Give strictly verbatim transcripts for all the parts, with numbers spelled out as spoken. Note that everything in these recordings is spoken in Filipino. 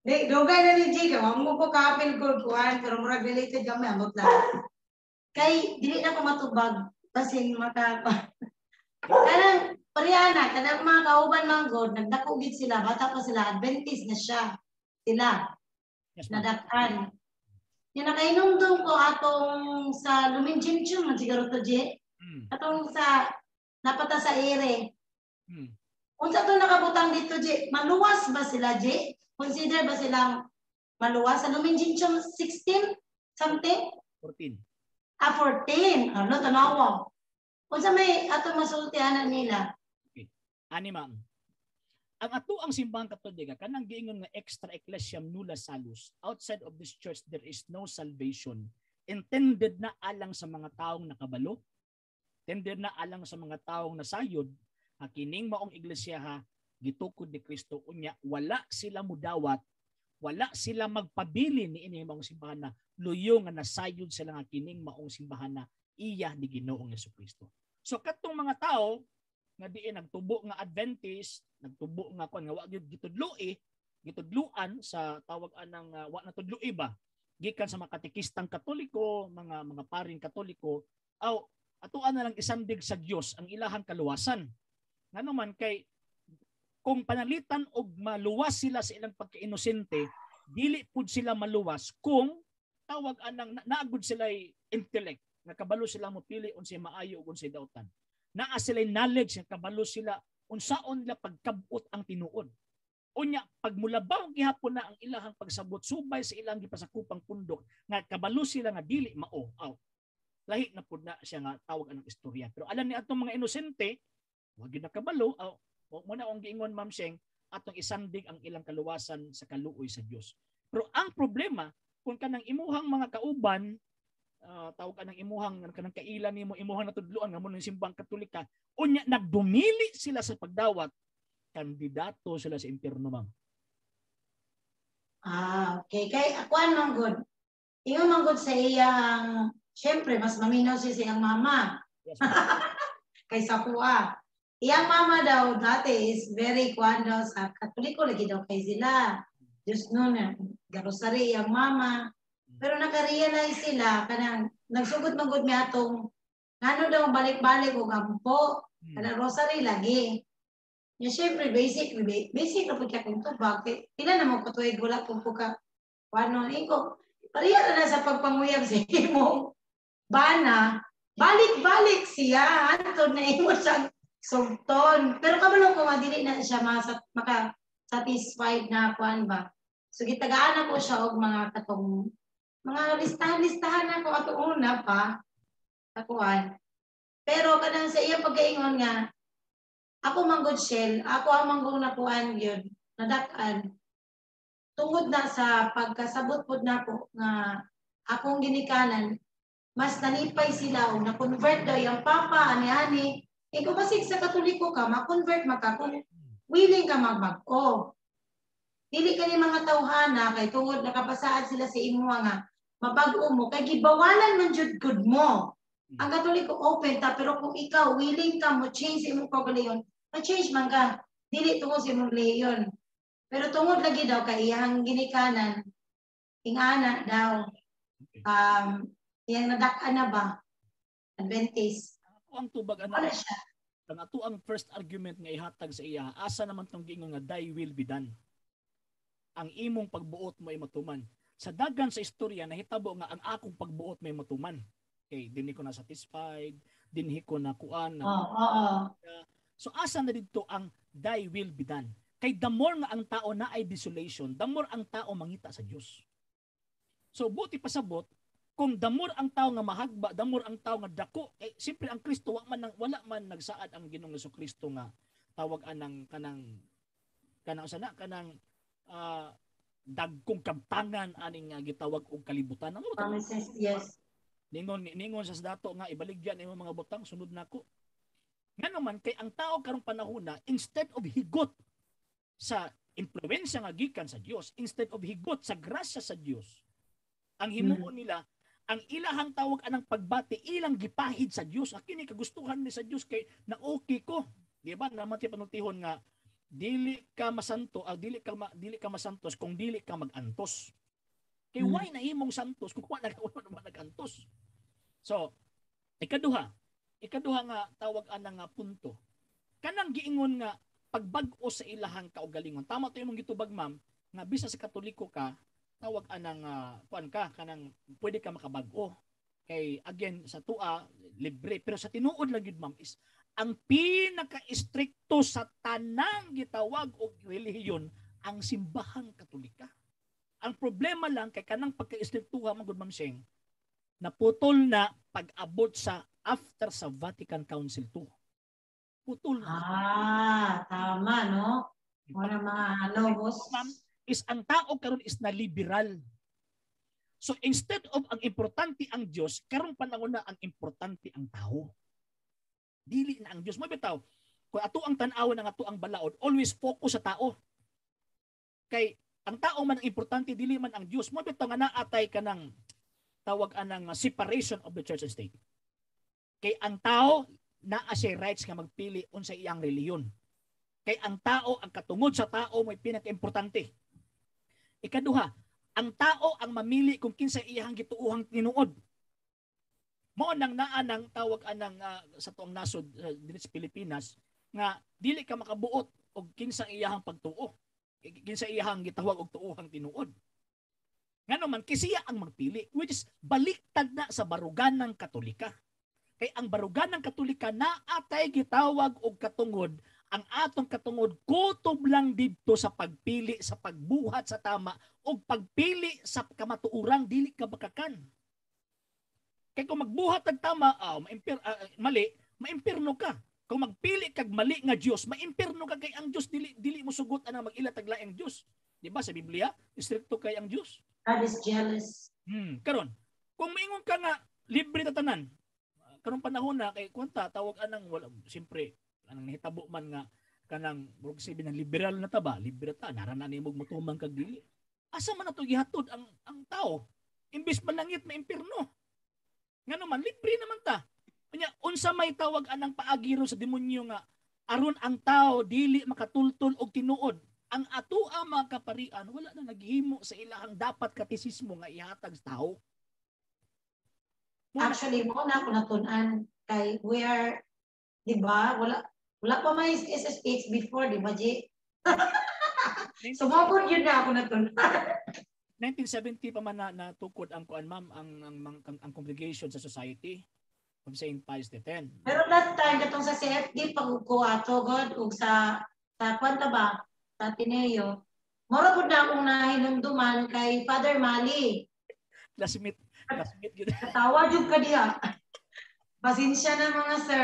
Di, dugay na ni Jay, kaya mo ko kapil ko kuhan, pero murag related kami, amot lang. Kay, dili na ko matubag, kasi maka, kanang, Pariana, kanang mga kauban manggod, nagdakugit sila, bata pa sila, Adventist na siya, sila, Yes, ma'am. nadakan. Yung nakainumdum ko atong sa Luminjinchum, man siguro to, Jay, Mm. atong sa, napata sa ere. Mm. Kung sa ito nakabutang dito, Jay, maluwas ba sila, Jay? Consider ba silang maluwas? Sa Luminjinchum sixteen, something? fourteen. Ah, fourteen. Ano, tanawa. Kung sa may atong masultianan nila. Okay. Ani, ma'am. Ang ato ang simbahan katolika, kanang giingon nga extra ecclesiam nulla salus. Outside of this church, there is no salvation. Intended na alang sa mga taong nakabalo. Intended na alang sa mga taong nasayod. Kining maong iglesia ha, gitukod ni Kristo unya, wala sila mudawat, wala sila magpabili ni ini maong simbahan na luyo nga nasayod sila nga kining maong simbahan na iya ni Ginoong Jesucristo. So katong mga tao nga diin nagtubo nga Adventist, nagtubo nga kon nga wa gyud gitudloi, gitudluan sa tawag anang uh, wa na tudloi ba gikan sa mga katekistang Katoliko, mga mga paring Katoliko, aw atuan na lang isandig sa Dios ang ilahang kaluwasan. Ngano man kay kung panalitan og maluwas sila sa ilang pagkainosente, dili pud sila maluwas kung tawag anang na, naagud sila intellect, nakabalo sila mo pili unsay maayo ug unsay daotan. Naa sila knowledge, nakabalo sila unsaon nila pagkabot ang tinuod. Unya pagmulabaw gihapon na ang ilahang pagsabot subay sa ilang gipasakupang pundok nga kabalo sila nga dili mao. Aw, lahi na pud na siya nga tawag anang istorya. Pero alam ni atong mga inosente, wag gyud nakabalo, aw mo na ang giingon Ma'am Sheng, atong isandig ang ilang kaluwasan sa kaluoy sa Dios. Pero ang problema kung kanang imuhang mga kauban, uh, tawag kanang imuhang kanang kailan nimo imuhang natudloan nga mo ng simbang Katolika, unya nagdumili sila sa pagdawat, kandidato sila sa impierno, ma'am. Ah, okay. Kay ako anong good. Ingon man good sa iyang, syempre mas maminaw siya sa iyang mama. Yes, kaysa kuha. Iyang mama daw dati is very kuhan daw sa Katoliko, lagi daw kay sila. Diyos nun, garosari iyang mama. Pero naka-realize sila, kanang nagsugod magod mi atong, ano daw balik-balik o gampo, kanang rosary lagi. Yung syempre, basic, basic na po kaya kung ito, bakit? Pila naman ko tuwig, wala po po ka, ano, iko, pariya na sa pagpanguyab sa imo, bana, balik-balik siya, antod na imo siyang sugton. Pero kabalo ko madili na siya maka-satisfied na kuan ba. So gitagaan ako siya og mga katong mga listahan-listahan na ko ato una pa sa kuan. Pero kanang sa iyang pagkaingon nga ako manggod shell, ako ang manggong nakuan gyud, nadak-an. Tungod na sa pagkasabot pod nako nga akong ginikanan, mas nalipay sila o na-convert daw yung papa, ani-ani. Eh kung basig sa Katoliko ka, ma-convert maka kung willing ka magbago. Dili ka ni mga tawhana, kay tungod nakapasaad sila sa imo nga, mabago mo, kay gibawalan man jud good mo. Ang Katoliko open ta, pero kung ikaw willing ka mo change imo kaugalingon, ma-change man ka. Dili tungod sa imong relihiyon. Pero tungod lagi daw kay iyang ginikanan, ingana daw. Um, yang nadak-an na ba? Adventist. Ako ang tubag ana. Wala siya. Ang ato ang first argument nga ihatag sa iya, asa naman tong giingon nga thy will be done. Ang imong pagbuot mo ay matuman. Sa dagan sa istorya nahitabo nga ang akong pagbuot may matuman. Okay, dinhi ko na satisfied, dinhi ko na kuan na. Oo, oo. So asa na dito ang thy will be done. Kay the more nga ang tao na ay desolation, the more ang tao mangita sa Dios. So buti pasabot kung damor ang tao nga mahagba, damor ang tao nga dako, eh siyempre ang Kristo wa man wala man nagsaad ang Ginoong Jesucristo nga tawag anang kanang kanang sana kanang uh, dagkong kabtangan aning uh, gitawag og kalibutan. Ano ba? Yes. Ningon ningon sa dato nga ibaligyan imo mga butang sunod nako. Nga naman kay ang tao karong panahon na instead of higot sa impluwensya nga gikan sa Dios, instead of higot sa grasya sa Dios, ang himuon nila ang ilahang tawag anang pagbati ilang gipahid sa Dios. Akini kagustuhan ni sa Dios kay na okay ko. Di ba? Naman ti panultihon nga dili ka masanto, ah, dili ka ma, dili ka masantos kung dili ka magantos. Kay Mm. why na imong santos kung wala ka wala nagantos. So, ikaduha, ikaduha nga tawag ana nga punto. Kanang giingon nga pagbag-o sa ilahang kaugalingon. Tama to imong gitubag ma'am, nga bisa sa Katoliko ka, tawag anang uh, kuan ka kanang pwede ka makabag-o. Kay again sa tua libre, pero sa tinuod lang gid ma'am is ang pinaka-istrikto sa tanang gitawag og relihiyon ang simbahang Katolika. Ang problema lang kay kanang pagka-istriktuha man gud ma'am Sheng, naputol na pag-abot sa after sa Vatican Council two. Putol na. Ah, tama, no? Wala mga ano, boss. Ma'am, is ang tao karon is na liberal. So instead of ang importante ang Dios, karong panahon na ang importante ang tao. Dili na ang Dios. Mo bitaw, kung ato ang tan-aw ng ato ang balaod, always focus sa tao. Kay ang tao man ang importante, dili man ang Dios. Mo bitaw nga naatay ka ng tawag anang separation of the church and state. Kay ang tao naa siya rights nga magpili unsa iyang reliyon. Kay ang tao, ang katungod sa tao may pinaka-importante. Ikaduha, ang tao ang mamili kung kinsa iyang gituuhang tinuod. Mao nang naa nang tawag anang uh, sa tuong nasod uh, dili sa Pilipinas nga dili ka makabuot og kinsa iyang pagtuo. Kinsa iyang gitawag og tuuhang tinuod. Ngano man kisiya ang magpili, which is baliktad na sa baruganang Katolika. Kay ang baruganang Katolika naatay gitawag og katungod, ang atong katungod kutob lang didto sa pagpili sa pagbuhat sa tama o pagpili sa kamatuurang dili ka bakakan. Kay kung magbuhat og tama, oh, maimpir, uh, mali, maimpirno ka. Kung magpili kag mali nga Dios, maimpirno ka kay ang Dios dili dili mo sugot ana mag-ila tag laing Dios. Di ba sa Biblia, istrikto kay ang Dios. God is jealous. Hmm, karon. Kung moingon ka nga libre ta tanan, karong panahon na kay kunta tawag anang wala siyempre anang nahitabo man nga kanang murag sabi ng liberal na ta ba, libre ta narana nimo motumang kag dili. Asa man ato gihatod ang ang tao? Imbis manangit na impierno. Ngano man libre naman ta. Kanya unsa may tawag anang paagiro sa demonyo nga aron ang tao dili makatultol og tinuod. Ang atoa mga kaparian wala na naghimo sa ilahang dapat katisismo nga ihatag sa tao. Actually, mo na ako natun-an kay we are, di ba, wala wala pa may S S H before, di ba, G? Sumabot yun na ako natun-an. nineteen seventy pa man na natukod ang kuan ma'am ang ang, ang ang ang congregation sa Society of Saint Pius the Tenth. Pero last time katong sa C F D pag ko ato god ug sa sa kwanta ba sa Ateneo. Mora pud na akong nahinumduman kay Father Mali. Classmate, classmate gyud. Katawa jud ka diha. Pasensya na mga sir.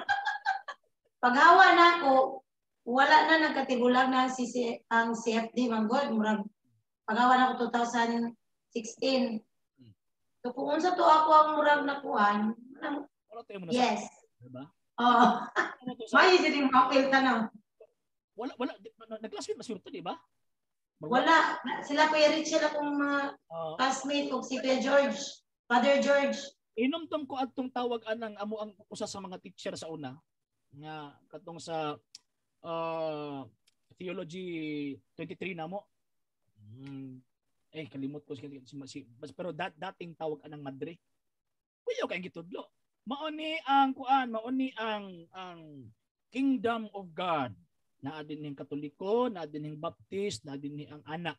Paghawa na ako, wala na nagkatigulag na si ang C F D man god murag paghawa na ako twenty sixteen. So kung unsa to ako ang murag nakuan, yes. Diba? Oh. May jud mapil tanaw. Wala wala nag-classmate masurto di ba? Wala sila Kuya Rich sila kung mga uh, classmate og si Kuya George, Father George. Inumtom ko adtong tawag anang amo ang usa sa mga teacher sa una nga katong sa uh, Theology twenty-three namo. Hmm. Eh kalimot ko si, si pero dat dating tawag anang madre. Kuya kay gitudlo. Mao ni ang kuan, mao ni ang ang Kingdom of God. Naa din ning Katoliko, naa din ning Baptist, naa din ni ang anak.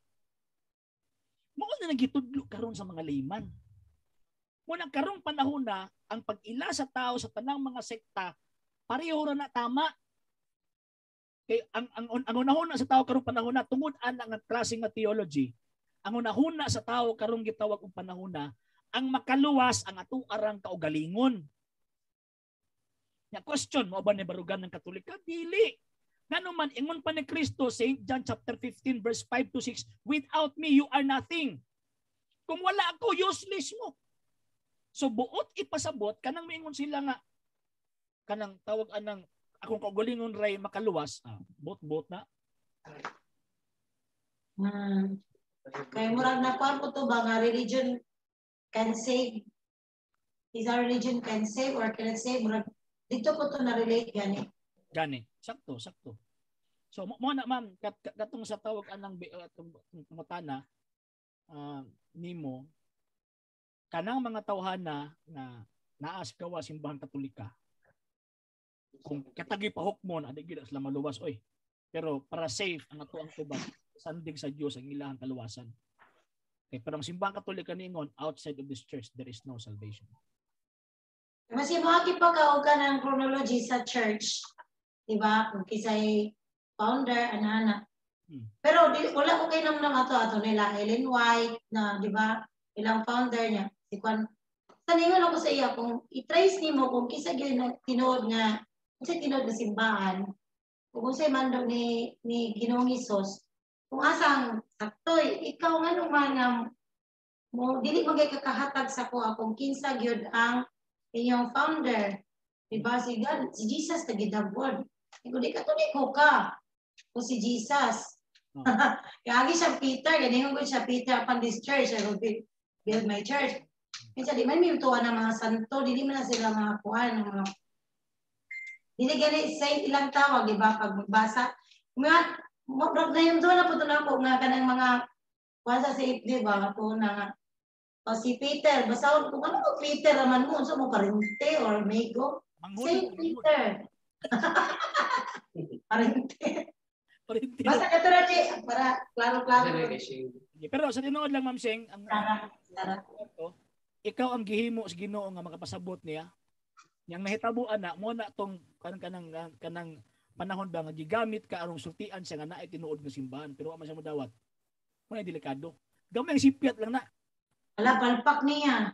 Mao na nagitudlo karon sa mga layman. Muna karong panahon na ang pag-ila sa tao sa tanang mga sekta pareho ra na tama. Kay ang ang ang unahuna sa tao karong panahon na tungod ana nga klase nga theology, ang unahuna sa tao karong gitawag og panahon na ang makaluwas ang atong arang kaugalingon. Nya question mo ba ni barugan ng Katolika? Dili. Ngano man ingon pa ni Kristo Saint John chapter fifteen verse five to six, without me you are nothing. Kung wala ako useless mo. So buot ipasabot kanang miingon sila nga kanang tawag anang akong kaugalingon ray makaluwas, ah, bot-bot na. Hmm. Kay murag na kuan po to ba nga religion can save? Is our religion can save or cannot save? Murag dito po to na relate gani. Gani, sakto, sakto. So mo mo na ma'am kat, kat, katong sa tawag anang uh, pangutana uh, nimo kanang mga tawhana na naa sa gawa simbahan Katolika. Kung katagi pa hukmon adi gid sila maluwas oy. Pero para safe ang ato ang tubag sandig sa Dios ang ilahang kaluwasan. Okay, pero ang simbahan Katolika niingon outside of this church there is no salvation. Mas mo aki pa ka ka ng chronology sa church. Diba? Kung kisay founder ana-ana. Hmm. Pero di, wala ko kay nang nang ato ato nila Ellen White na di ba ilang founder niya si Juan. Taningon ako sa iya kung i-trace nimo kung kisa gyud na tinuod nga unsa tinuod nga simbahan. Kung unsay mandog ni ni Ginoong Hesus kung asang saktoy ikaw nga man mo dili magay kakahatag sa ko kung kinsa gyud ang inyong founder. Diba si God, si Jesus tagidabod. Kung di Katoliko ka, o si Jesus. Oh. Kaya siya Peter, ganingon ko siya Peter upon this church, I will build my church. Minsan di man may tuwa ng mga santo, di man na sila mga kuhan, mga dili gani saint ilang tawag, di ba, pag magbasa. Mga, mga na yung doon na po ito na po, nga kanang mga kuhan sa saint, di ba, po na nga. O si Peter, basta kung ano mo Peter naman mo, so mo Karinte or Mego, Saint Peter. Parente. Parente. Basta ito na para klaro-klaro. Pero sa tinuod lang Ma'am Seng, ang Tara, tara. ikaw ang gihimo sa Ginoo nga makapasabot niya. Yang nahitabuan na mo na tong kanang kanang kanang panahon ba nga gigamit ka arong sultian siya nga naay tinuod nga simbahan pero wa man siya modawat. Mo na delikado. Gamay ang sipiat lang na. Ala palpak niya.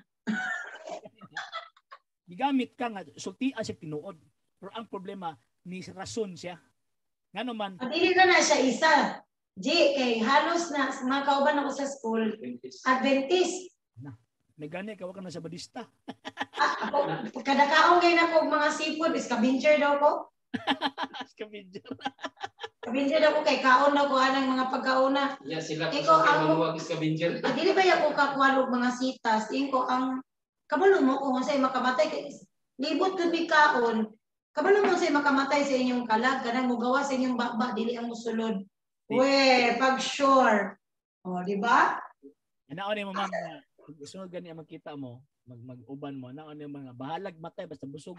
Gigamit ka nga sultian siya tinuod. Pero ang problema ni rason siya. Ngano man dili na na siya isa. G kay halos na mga kauban ako sa school Adventist. Na. May gani ka wa ka na sa badista. Ah, ako kada kaong gay na ko mga seafood is kabincher daw ko. Kabincher. Kabincher daw ko kay kaon daw ko anang mga pagkauna. Ya sila ko Ikaw, sa ang- maluwag is kabinjer. Ah, dili ba ako kakuha mga sitas? Tingko ang kabalo mo kung unsay makamatay kay libot gud mi kaon. Kabalo mo unsay makamatay sa inyong kalag kanang mugawa sa inyong bakba dili ang musulod. We, pag sure. Oh, di ba? Ano ni mo ma'am nga gusto gani ang makita mo mag mag-uban mo na ano mga bahalag matay basta busog.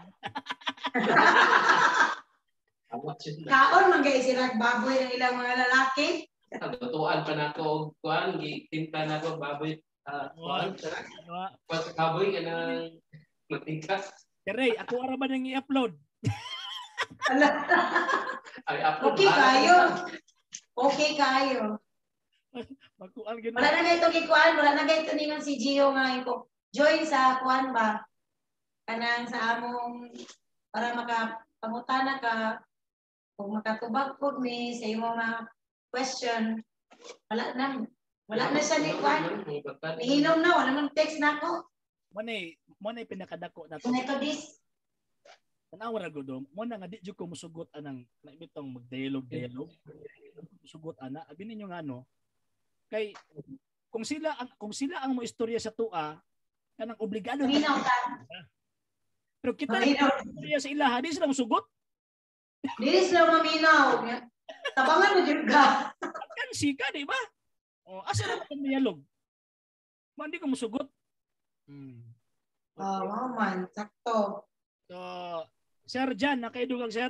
Kaon man gay sila baboy ng ilang mga lalaki. Tutuan pa nako og kuan gitinta nako baboy ah kuan Wa- pas baboy kanang matika Teray, ako ara ba nang i-upload? Ala, ay apo okay kayo. Okay kayo. Magkuan gid. Wala na gayto gikuan, wala na gayto ningon si Gio nga iko. Join sa kuan ba? Kanang sa among para makapangutana ka kung makatubag po mi sa imong mga question. Wala na. Wala na siya ni kuan. Nihinom na, wala nang text na ako. Mo nay mo nay pinakadako na to. Kung ito dis, Tanawa ra gud mo na nga di jud ko musugot anang naibitong mag-dialogue dialogue. Musugot ana, abi ninyo nga no. Kay kung sila ang kung sila ang mo istorya sa tua, kanang obligado maminaw ka. pero kita Maminaw. istorya sa ilaha di sila musugot. Dili sila maminaw. Tabangan mo dyan ka. Kan sika di ba? O asa na ang dialogue? Man di ko musugot. Hmm. Oh, wow man. Sakto. So, Sir Jan, nakaidugang sir?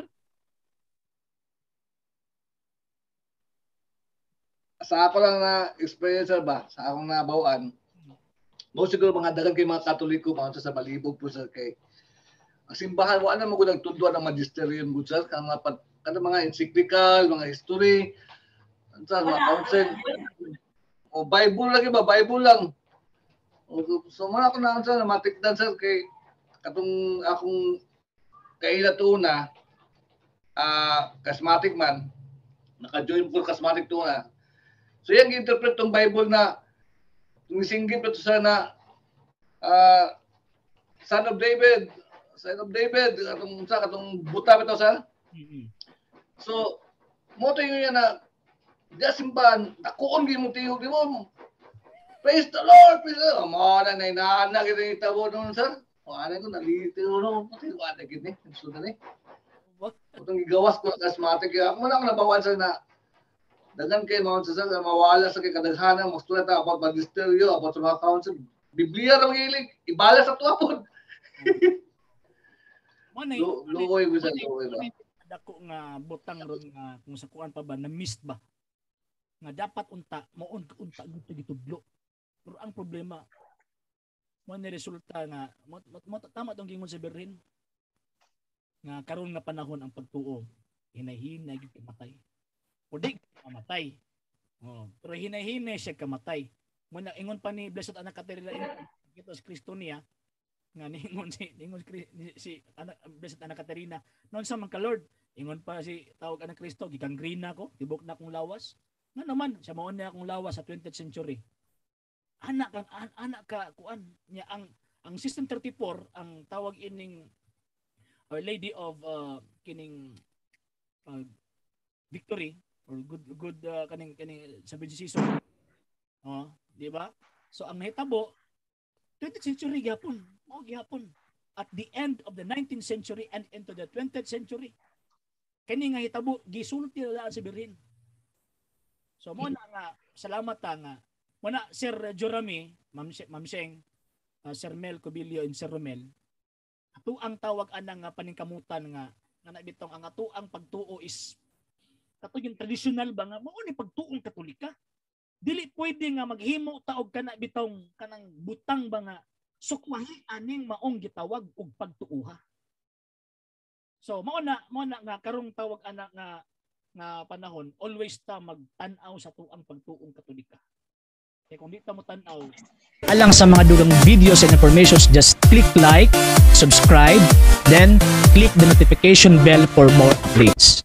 Sa ako lang na experience ba, sa akong nabawaan, mo siguro mga dagan kay mga Katoliko, mga sa malibog po sa kay ang simbahan, wala na mo kung nagtunduan ng magisterium po sir, kang mga, kang mga encyclical, mga history, sa mga council, o Bible lang iba, Bible lang. O, so mga ako na sa matikdan sir kay katong akong kaila tuna, ah, charismatic man, naka-join po charismatic tuna. So yung interpret tong Bible na tumisinggit pa to sa na uh, Son of David, Son of David, atong sa katong buta bitaw sa. Mm-hmm. So mo to yung yan na diya simbahan, nakuon gyud mo tiyog di mo. Praise the Lord, praise the Lord. Mo na nay nana kita itabo nun sir. O ana ko nalito no, pati wala gid ni. So na ni. Itong gigawas ko charismatic kaya mo na nabawan sa na dagan kay mao sa sa mawala sa kay kadaghanan mo tulad ta about magisteryo about sa mga council Biblia ra gilig ibala sa tuwa pod. Mo na luoy bisan luoy ba. Dako nga butang ron nga kung sa kuan pa ba na missed ba nga dapat unta mo unta gito gitudlo. Pero ang problema mo ni resulta nga mo, mo, tama tong gingon sa Berlin nga karon nga panahon ang pagtuo hinahinay gid kamatay. Pudi kamatay. Oh, pero hinahinay siya kamatay. Mo na ingon pa ni Blessed Anak Caterina ito si Kristo niya nga ningon si ningon si, si anak Blessed Anak Caterina noon sa man ka Lord ingon pa si tawag anak Kristo gigangrena ko tibok na akong lawas nga naman siya mao na akong lawas sa twentieth century anak kang an, anak ka kuan niya ang ang System thirty-four ang tawag ining Our Lady of uh, kining uh, Victory or good good uh, kaning kaning seven season oh di ba so ang nahitabo twentieth century gyapon mo gyapon at the end of the nineteenth century and into the twentieth century kani nga hitabo gisulti na sa Berlin so mo na nga salamat ta nga mo na Sir Jorami Ma'am Ma'am Sheng uh, Sir Mel Cobillo and Sir Romel ato ang tawag anang nga paningkamutan nga nga nabitong ang ato ang pagtuo is kato yung traditional ba nga mao ni pagtuong Katolika dili pwede nga maghimo taog kana bitong kanang butang ba nga sukwahi aning maong gitawag og pagtuuha. So mao na mao na nga karong tawag ana nga nga panahon always ta magtan-aw sa tuang pagtuong Katolika. Kaya kung di ta mo tan-aw alang sa mga dugang videos and informations just click like, subscribe, then click the notification bell for more updates.